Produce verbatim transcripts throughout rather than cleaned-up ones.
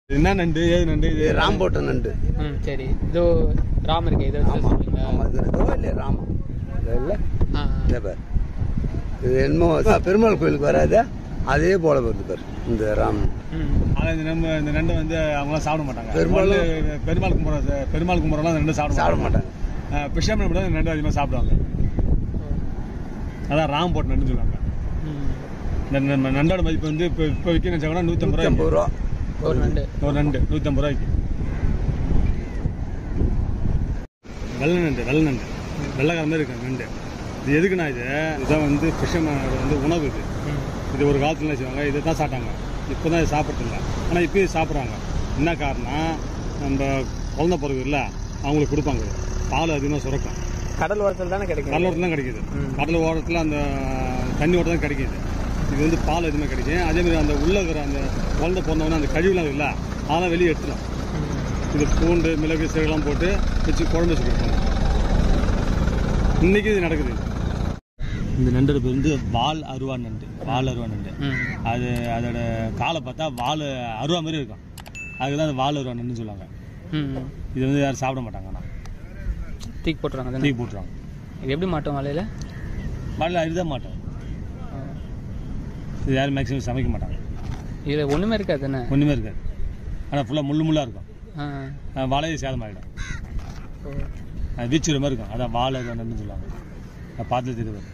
என்ன நண்டு ஏது நண்டு இது ராம் போட்ட நண்டு. ம் சரி. இதோ ராம் இருக்கு. இதோ ஆமா ஆமா இது இதோ இல்லை ராம் இல்லை இந்த பேர் இது என்னமோ பெருமாள் கோயிலுக்கு வராது அதே போல வருது பேர் இந்த ராம். ஆனால் இந்த நம்ம இந்த நண்டை வந்து அவங்களாம் சாப்பிட மாட்டாங்க. பெருமாள் பெருமாள் கும்புற பெருமாள் கும்புறலாம் அந்த நண்டு சாப்பிட சாப்பிட மாட்டாங்க. பிஷாமி மட்டும் தான் நண்டு அதிகமாக சாப்பிடுவாங்க. அதான் ராம் போட்ட நண்டு சொல்லுவாங்க. இந்த நண்டோட மதிப்பு வந்து இப்போ இப்போ விற்கணும்னு வச்சாங்கன்னா நூற்றம்பது ரூபா ஐம்பது ரூபா ஒரு நண்டு ஒரு நண்டு நூற்றம்பது ரூபாய்க்கு. வெள்ளை நண்டு வெள்ளை நண்டு வெள்ளைக்கார மாதிரி இருக்கு நண்டு. இது எதுக்குண்ணா இது இதுதான் வந்து ஃபிஷர்மேனோட வந்து உணவு. இது இது ஒரு காலத்துல செய்வாங்க இதை தான் சாப்பிட்டாங்க. இப்போ தான் இது சாப்பிட்றதில்ல. ஆனால் இப்போயும் சாப்பிட்றாங்க. என்ன காரணம் நம்ம குழந்தை பிறகு இல்லை அவங்களுக்கு கொடுப்பாங்க. பால் அதிகமாக சுரக்கும். கடல் ஓரத்தில் தானே கிடைக்கும். கடல் ஓரத்தில் தான் கிடைக்குது. கடல் ஓரத்தில் அந்த தண்ணி ஓட்டம் தான் கிடைக்கிது. இது வந்து பால் அதிகமாக கிடைக்கும். அதேமாதிரி அந்த உள்ள இருக்கிற அந்த குழந்தை பிறந்தவொடனே அந்த கழிவுலாம் இல்லை அதெல்லாம் வெளியே எடுத்துடும். இது பூண்டு மிளகு சீரகெல்லாம் போட்டு வச்சு குழம்பு வச்சு கொடுப்பாங்க. இன்னைக்கு இது நடக்குது. இந்த நண்டோட பேர் வந்து வால் அருவா நண்டு. வால் அருவா நண்டு அது அதோட காலை பார்த்தா வால் அருவா மாதிரி இருக்கும். அதுக்கு தான் அந்த வால் அருவா நண்டுன்னு சொல்லுவாங்க. இது வந்து யாரும் சாப்பிட மாட்டாங்க. ஆனால் தூக்கி போட்டுருவாங்க. தூக்கி போட்டுருவாங்க. இது எப்படி மாட்டோம் வலையில்? வலையில் அரிதான் மாட்டோம். இது யாரும் மேக்ஸிமம் சமைக்க மாட்டாங்க. இதில் ஒன்றுமே இருக்காது தானே? ஒன்றுமே இருக்காது. ஆனால் ஃபுல்லாக முள்ளு முள்ளாக இருக்கும். வாழையை சேதமாகிடும். அது வீச்சுற மாதிரி இருக்கும். அதான் வாழை நண்டுன்னு சொல்லுவாங்க. நான் பார்த்து தெரியுது.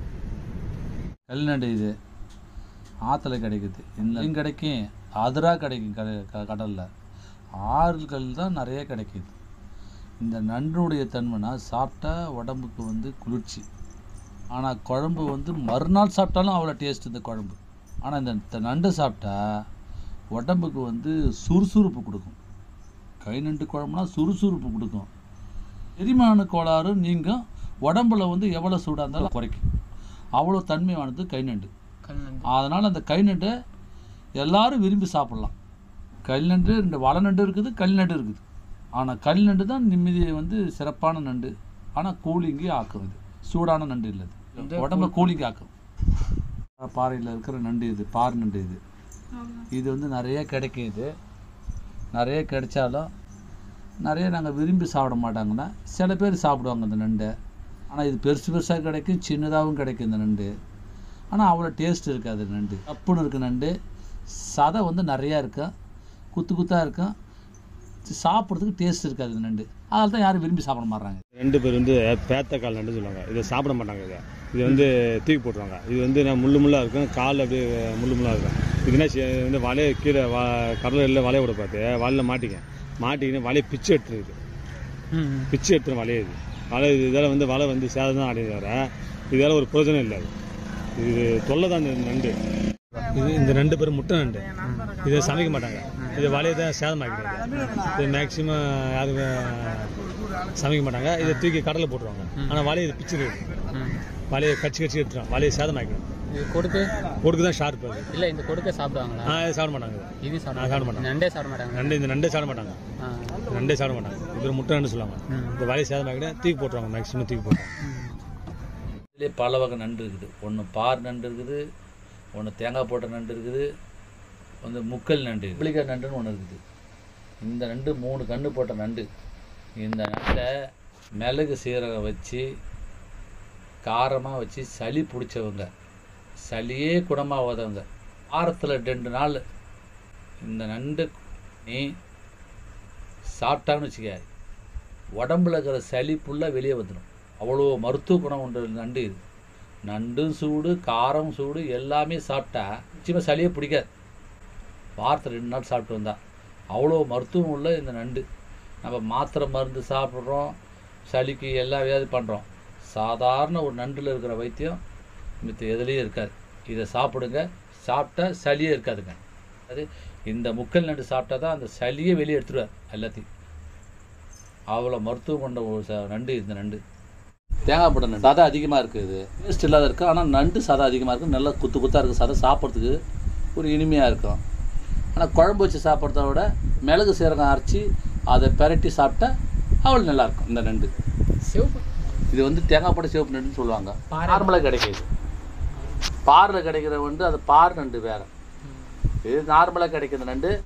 கல் நண்டு இது ஆற்றுல கிடைக்குது. இந்த கிடைக்கும் அதிராக கிடைக்கும் கடை கடலில். ஆறுகள் தான் நிறைய கிடைக்கிது. இந்த நண்டுடைய தன்மைனா சாப்பிட்டா உடம்புக்கு வந்து குளிர்ச்சி. ஆனால் குழம்பு வந்து மறுநாள் சாப்பிட்டாலும் அவ்வளோ டேஸ்ட் இந்த குழம்பு. ஆனால் இந்த நண்டு சாப்பிட்டா உடம்புக்கு வந்து சுறுசுறுப்பு கொடுக்கும். கை நண்டு குழம்புனா சுறுசுறுப்பு கொடுக்கும். செரிமான கோளாறு நீங்கள் உடம்புல வந்து எவ்வளோ சூடாக இருந்தாலும் குறைக்கும். அவ்வளோ தன்மையானது கை நண்டு. அதனால் அந்த கை நண்டை எல்லோரும் விரும்பி சாப்பிட்லாம். கல் நண்டு ரெண்டு வலை நண்டு இருக்குது, கல் நண்டு இருக்குது. ஆனால் கல் நண்டு தான் நிம்மதியை வந்து சிறப்பான நண்டு. ஆனால் கூலிங்கி ஆக்கும். இது சூடான நண்டு இல்லை. இது உடம்புல கூலிங்கி ஆக்கும். பாறையில் இருக்கிற நண்டு இது பாறை நண்டு. இது இது வந்து நிறைய கிடைக்கும். இது நிறைய கிடைச்சாலும் நிறைய நாங்கள் விரும்பி சாப்பிட மாட்டாங்கன்னா சில பேர் சாப்பிடுவாங்க இந்த நண்டை. ஆனால் இது பெருசு பெருசாக கிடைக்கும், சின்னதாகவும் கிடைக்கும் இந்த நண்டு. ஆனால் அவ்வளோ டேஸ்ட் இருக்காது நண்டு. தப்புன்னு இருக்க நண்டு சதை வந்து நிறையா இருக்கும், குத்து குத்தாக இருக்கும். சாப்பிட்றதுக்கு டேஸ்ட் இருக்காது இந்த நண்டு. அதனால தான் யாரும் விரும்பி சாப்பிட மாட்டாங்க. ரெண்டு பேர் வந்து பேத்தக்கால் நண்டு சொல்லுவாங்க. இதை சாப்பிட மாட்டாங்க. இதை இது வந்து தூக்கி போட்டுருவாங்க. இது வந்து நான் முள்ளு முள்ளாக இருக்கும், கால் அப்படியே முள்ளு முள்ளாக இருக்கும். இதுனா வந்து வலையை கீழே வா கடலில் வலையை விட பார்த்து வலையில் மாட்டிக்க மாட்டிக்கின்னு வலையை பிச்சு எடுத்துருக்குது. பிச்சு எடுத்துரும் வலையை. இது வலை இதால் வந்து வலை வந்து சேதம் தான் அடையுது. வர இதால் ஒரு பிரயோஜனம் இல்லை. இது தொல்லை தான் இந்த நண்டு. இது இந்த ரெண்டு பேரும் முட்டை நண்டு. இதை சமைக்க மாட்டாங்க. இது வலையை தான் சேதமாக்கிறாங்க. இது மேக்சிமம் யாரும் சமைக்க மாட்டாங்க. இதை தூக்கி கடலில் போட்டுருவாங்க. ஆனால் வலையை இது பிச்சுருக்கு. வலையை கச்சி கச்சி எடுத்துருவாங்க. வலையை சேதமாக்கணும். கொடுக்கு கொடுக்கு தான் ஷார்ப். அது இல்லை இந்த கொடுக்க சாப்பிடுவாங்களா? ஆ சாப்பிட மாட்டாங்க. இது சாப்பிட மாட்டாங்க. நண்டே சாப்பிட மாட்டாங்க. நண்டு இந்த நண்டே சாப்பிட மாட்டாங்க. நண்டே சாப்பிட மாட்டாங்க. இது முட்டை நண்டு சொல்லுவாங்க. இந்த வலையை சேதமாக்கிட்டு தூக்கி போட்டுருவாங்க. மேக்ஸிமம் தூக்கி போட்டுருவாங்க. இதுலேயே பல வகை நண்டு இருக்குது. ஒன்று பார் நண்டு இருக்குது, ஒன்று தேங்காய் போட்ட நண்டு இருக்குது, வந்து முக்கல் நண்டு புளிக்காய் நண்டுன்னு ஒன்று இருக்குது. இந்த நண்டு மூணு கன்று போட்ட நண்டு. இந்த நண்டை மிளகு சீரகம் வச்சு காரமாக வச்சு சளி பிடிச்சவங்க, சளியே குணமாகாதவங்க வாரத்தில் ரெண்டு நாள் இந்த நண்டு நீ சாப்பிட்டான்னு வச்சுக்க உடம்புல இருக்கிற சளி ஃபுல்லாக வெளியே வந்துடும். அவ்வளோ மருத்துவ குணம் உண்டு நண்டு. இது நண்டும் சூடு, காரம் சூடு எல்லாமே சாப்பிட்டா நிச்சயமாக சளியே பிடிக்காது. வாரத்தில் ரெண்டு நாள் சாப்பிட்டு வந்தால் அவ்வளோ மருத்துவம் உள்ள இந்த நண்டு. நம்ம மாத்திரை மருந்து சாப்பிட்றோம், சளிக்கு எல்லா வியாதி பண்ணுறோம். சாதாரண ஒரு நண்டில் இருக்கிற வைத்தியம் மித்த எதுலேயும் இருக்காது. இதை சாப்பிடுங்க, சாப்பிட்டா சளியே இருக்காதுங்க. அது இந்த முக்கல் நண்டு சாப்பிட்டா தான் அந்த சளியே வெளியே எடுத்துடுவார் எல்லாத்தையும். அவ்வளோ மருத்துவம் கொண்ட ஒரு ச நண்டு இந்த நண்டு. தேங்காய் போட்ட நண்டு சதை அதிகமாக இருக்குது. டேஸ்ட் இல்லாத இருக்குது. ஆனால் நண்டு சதை அதிகமாக இருக்குது. நல்லா குத்து குத்தாக இருக்குது. சதை சாப்பிட்றதுக்கு ஒரு இனிமையாக இருக்கும். ஆனால் குழம்பு வச்சு சாப்பிட்றத விட மிளகு சீரகம் அரைச்சி அதை பெரட்டி சாப்பிட்டா அவ்வளோ நல்லாயிருக்கும் இந்த நண்டு. சிவப்பு இது வந்து தேங்காய் போட்ட சிவப்பு நண்டுன்னு சொல்லுவாங்க. நார்மலாக கிடைக்கிது. பாரில் கிடைக்கிற வந்து அது பார் நண்டு வேறு. இது நார்மலாக கிடைக்கிற நண்டு